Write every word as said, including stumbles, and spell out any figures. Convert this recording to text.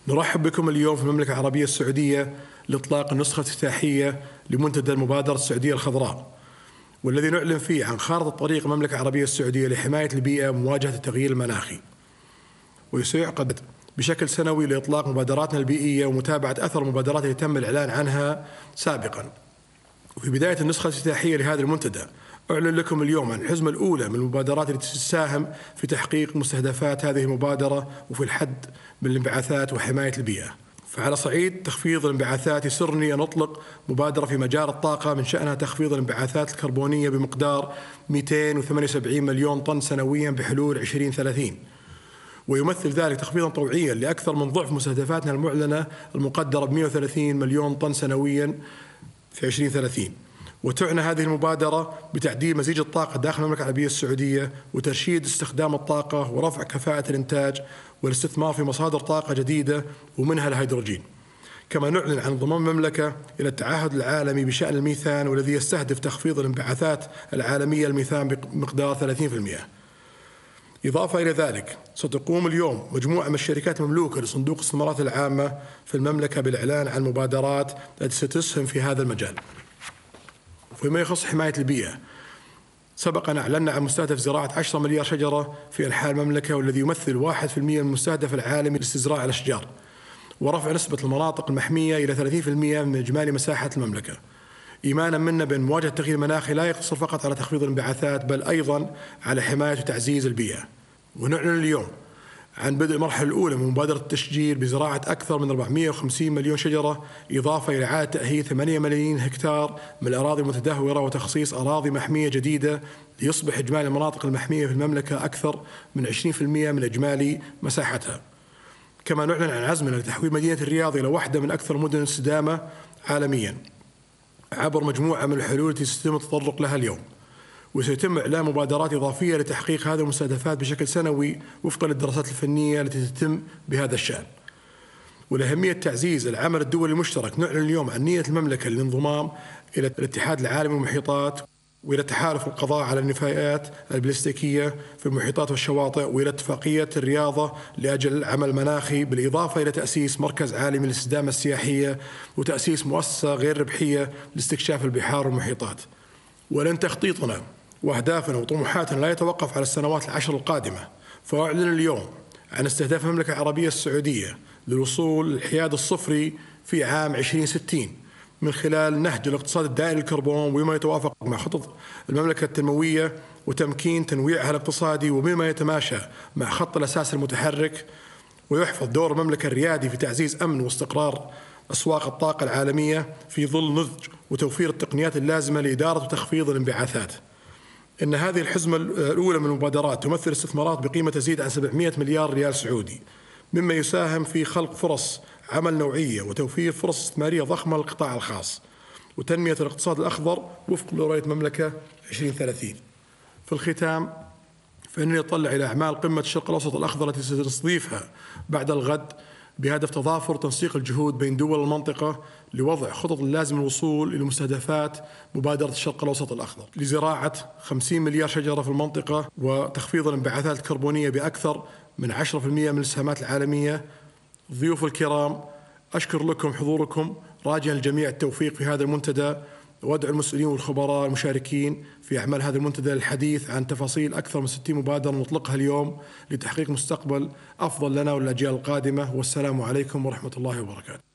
نرحب بكم اليوم في المملكة العربية السعودية لإطلاق النسخة الافتتاحية لمنتدى المبادرة السعودية الخضراء، والذي نعلن فيه عن خارطة طريق المملكة العربية السعودية لحماية البيئة ومواجهة التغيير المناخي. وسيعقد بشكل سنوي لإطلاق مبادراتنا البيئية ومتابعة أثر المبادرات التي تم الإعلان عنها سابقا. وفي بداية النسخة الافتتاحية لهذا المنتدى أعلن لكم اليوم عن الحزمة الأولى من المبادرات التي تساهم في تحقيق مستهدفات هذه المبادرة وفي الحد من الانبعاثات وحماية البيئة. فعلى صعيد تخفيض الانبعاثات يسرني أن أطلق مبادرة في مجال الطاقة من شأنها تخفيض الانبعاثات الكربونية بمقدار مئتين وثمانية وسبعين مليون طن سنويا بحلول عشرين ثلاثين، ويمثل ذلك تخفيضا طوعيا لأكثر من ضعف مستهدفاتنا المعلنة المقدرة ب مئة وثلاثين مليون طن سنويا في عشرين ثلاثين. وتعنى هذه المبادرة بتعديل مزيج الطاقة داخل المملكة العربية السعودية وترشيد استخدام الطاقة ورفع كفاءة الإنتاج والاستثمار في مصادر طاقة جديدة ومنها الهيدروجين. كما نعلن عن انضمام المملكة إلى التعهد العالمي بشأن الميثان، والذي يستهدف تخفيض الانبعاثات العالمية الميثان بمقدار ثلاثين بالمئة. إضافة إلى ذلك، ستقوم اليوم مجموعة من الشركات المملوكة لصندوق الاستثمارات العامة في المملكة بالإعلان عن مبادرات التي ستسهم في هذا المجال. وفيما يخص حماية البيئة، سبق أن أعلنا عن مستهدف زراعة عشرة مليار شجرة في أنحاء المملكة، والذي يمثل واحد بالمئة من المستهدف العالمي لاستزراع الأشجار، ورفع نسبة المناطق المحمية إلى ثلاثين بالمئة من إجمالي مساحة المملكة. إيمانا منا بأن مواجهة التغيير المناخي لا يقتصر فقط على تخفيض الانبعاثات، بل أيضا على حماية وتعزيز البيئة. ونعلن اليوم عن بدء المرحلة الأولى من مبادرة التشجير بزراعة أكثر من أربعمئة وخمسين مليون شجرة، إضافة إلى إعادة تأهيل ثمانية ملايين هكتار من الأراضي المتدهورة وتخصيص أراضي محمية جديدة ليصبح إجمالي المناطق المحمية في المملكة أكثر من عشرين بالمئة من إجمالي مساحتها. كما نعلن عن عزمنا لتحويل مدينة الرياض إلى واحدة من أكثر المدن الاستدامة عالميا عبر مجموعة من الحلول التي سيتم التطرق لها اليوم. وسيتم إعلان مبادرات إضافية لتحقيق هذه المستهدفات بشكل سنوي وفقا للدراسات الفنية التي تتم بهذا الشأن. ولأهمية تعزيز العمل الدولي المشترك، نعلن اليوم عن نية المملكة للانضمام إلى الاتحاد العالمي للمحيطات، وإلى تحالف القضاء على النفايات البلاستيكية في المحيطات والشواطئ، وإلى اتفاقية الرياضة لأجل العمل المناخي، بالإضافة إلى تأسيس مركز عالمي للاستدامة السياحية وتأسيس مؤسسة غير ربحية لاستكشاف البحار والمحيطات. ولن تخطيطنا وأهدافنا وطموحاتنا لا يتوقف على السنوات العشر القادمة، فأعلن اليوم عن استهداف المملكة العربية السعودية للوصول للحياد الصفري في عام عشرين ستين من خلال نهج الاقتصاد الدائري للكربون، وبما يتوافق مع خطط المملكة التنموية وتمكين تنويعها الاقتصادي، وبما يتماشى مع خط الأساس المتحرك، ويحفظ دور المملكة الريادي في تعزيز أمن واستقرار أسواق الطاقة العالمية في ظل نضج وتوفير التقنيات اللازمة لإدارة وتخفيض الانبعاثات. إن هذه الحزمة الأولى من المبادرات تمثل استثمارات بقيمة تزيد عن سبعمئة مليار ريال سعودي، مما يساهم في خلق فرص عمل نوعية وتوفير فرص استثمارية ضخمة للقطاع الخاص وتنمية الاقتصاد الأخضر وفق لرؤية المملكة عشرين ثلاثين. في الختام، فإنني أطلع إلى أعمال قمة الشرق الأوسط الأخضر التي ستستضيفها بعد الغد، بهدف تضافر وتنسيق الجهود بين دول المنطقة لوضع خطط لازم الوصول إلى مستهدفات مبادرة الشرق الأوسط الأخضر لزراعة خمسين مليار شجرة في المنطقة وتخفيض الانبعاثات الكربونية بأكثر من عشرة بالمئة من السهامات العالمية. ضيوف الكرام، أشكر لكم حضوركم، راجيا الجميع التوفيق في هذا المنتدى، وأدعو المسؤولين والخبراء المشاركين في أعمال هذا المنتدى للحديث عن تفاصيل أكثر من ستين مبادرة نطلقها اليوم لتحقيق مستقبل أفضل لنا وللأجيال القادمة. والسلام عليكم ورحمة الله وبركاته.